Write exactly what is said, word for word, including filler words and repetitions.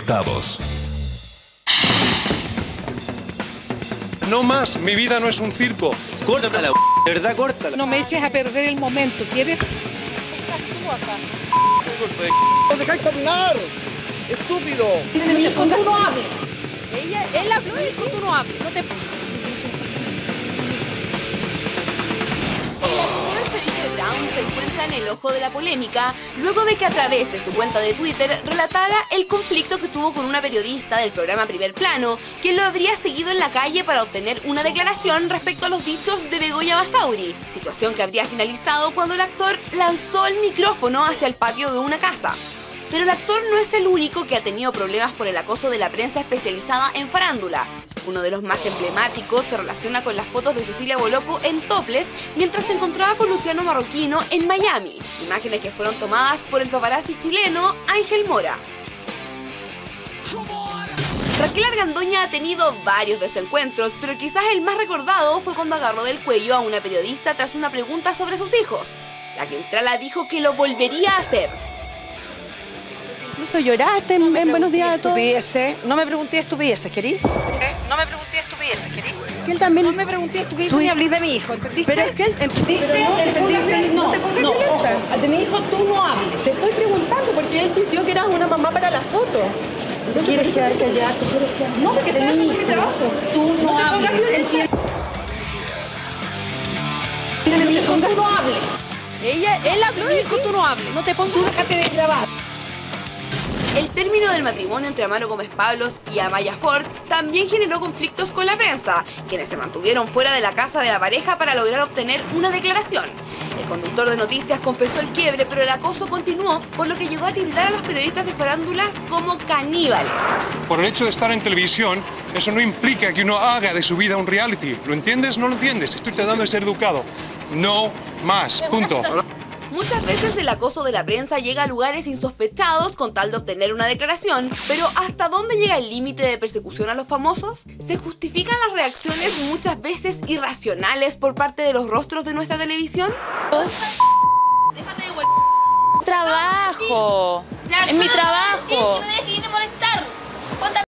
centavos. No más, mi vida no es un circo. Córtala, de verdad, córtala. No me eches a perder el momento, ¿quieres? Estás tú acá. ¡No dejáis caminar! ¡Estúpido! Mi hijo, tú no hables. Ella, él habló y dijo, tú no hables. No te... El actor Felipe Brown se encuentra en el ojo de la polémica luego de que a través de su cuenta de Twitter relatara el conflicto que tuvo con una periodista del programa Primer Plano, quien lo habría seguido en la calle para obtener una declaración respecto a los dichos de Begoña Basauri, situación que habría finalizado cuando el actor lanzó el micrófono hacia el patio de una casa. Pero el actor no es el único que ha tenido problemas por el acoso de la prensa especializada en farándula. Uno de los más emblemáticos se relaciona con las fotos de Cecilia Boloco en topless mientras se encontraba con Luciano Marroquino en Miami, imágenes que fueron tomadas por el paparazzi chileno Ángel Mora. Raquel Argandoña ha tenido varios desencuentros, pero quizás el más recordado fue cuando agarró del cuello a una periodista tras una pregunta sobre sus hijos. La Quintrala dijo que lo volvería a hacer. Incluso lloraste en, en Buenos Días a Todos. Estupideces. No me pregunté estupideces, ¿querí? ¿Eh? No me pregunté estupideces, ¿querí? Que él también... No me pregunté estupideces ni hablé de mi hijo, ¿entendiste? Pero es que él... ¿Entendiste? ¿Entendiste? No, no, ojo, de mi hijo tú no hables. Te estoy preguntando porque él tuiteó que eras una mamá para la foto. Entonces, ¿quieres quedar callada? ¿Quieres quedar? No, porque de mi hijo, mi trabajo. Tú no hables. ¿Entiendes? De mi hijo tú no hables. Ella, él habló y dijo tú no hables. No te pongas... Tú déjate de grabar. El término del matrimonio entre Amaro Gómez Pablos y Amaya Ford también generó conflictos con la prensa, quienes se mantuvieron fuera de la casa de la pareja para lograr obtener una declaración. El conductor de noticias confesó el quiebre, pero el acoso continuó, por lo que llegó a tildar a los periodistas de farándulas como caníbales. Por el hecho de estar en televisión, eso no implica que uno haga de su vida un reality. ¿Lo entiendes? No lo entiendes. Estoy tratando de ser educado. No más. Punto. Muchas veces el acoso de la prensa llega a lugares insospechados con tal de obtener una declaración, pero ¿hasta dónde llega el límite de persecución a los famosos? ¿Se justifican las reacciones muchas veces irracionales por parte de los rostros de nuestra televisión? Déjate de hue... Trabajo. Es mi trabajo. Sí, que me dejes de molestar.